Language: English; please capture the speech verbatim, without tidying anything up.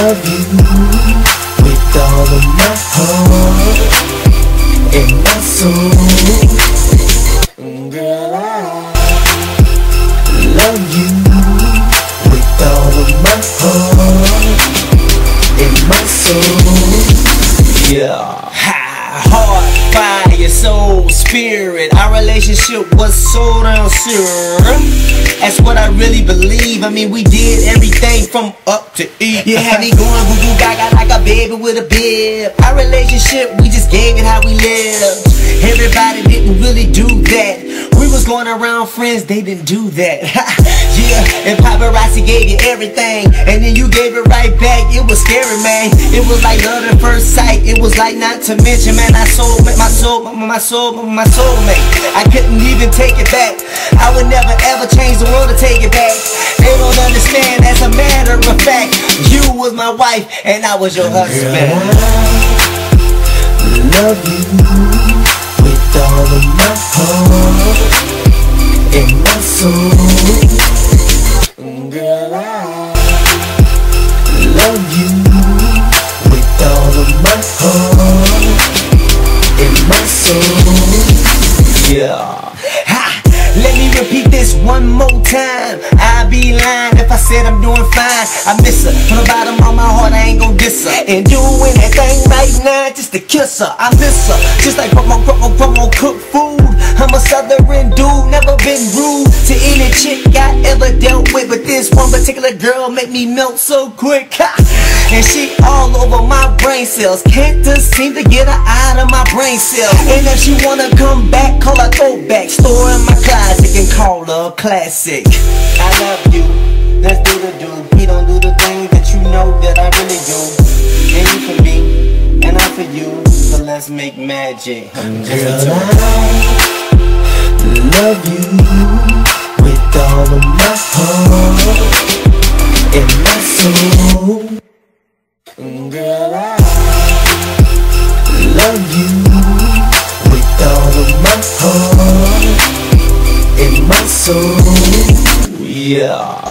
love you with all of my heart and my soul. Girl, I love you with all of my heart and my soul. Yeah. Heart, body, soul, spirit. Our relationship was so damn serious. That's what I really believe. I mean, we did everything from up to E. You had me going goo goo gaga like a baby with a bib. Our relationship, we just gave it how we lived. Everybody didn't really do that. We was going around friends, they didn't do that. Yeah, and paparazzi gave you everything, and then you gave it right back. It was scary, man. It was like love at first sight. It was like not to mention, man, I soul, my soul, my soul, my soulmate. I couldn't even take it back. I would never ever change the world to take it back. They don't understand, as a matter of fact, you was my wife and I was your husband. Girl, I love you with all of my heart and my soul. Girl, I love you with all of my heart and my soul. Yeah. Ha! Let me repeat this one more time. I'd be lying if I said I'm doing fine. I miss her from the bottom of my heart, I ain't gon' diss her. And doing that thing right now just to kiss her. I miss her, just like promo, promo, promo, cook food. I'm a southern dude, never been rude to any chick I ever dealt with, but this one particular girl make me melt so quick. Ha! And she all over my brain cells, can't just seem to get her out of my brain cells. And if she wanna come back, call her throwback, store in my closet and call her a classic. I love you, let's do the do. We don't do the thing that you know that I really do. And you for me, and I for you, so let's make magic. Girl, I love you with all of my heart and my soul. Girl, I love you with all of my heart and my soul. Yeah.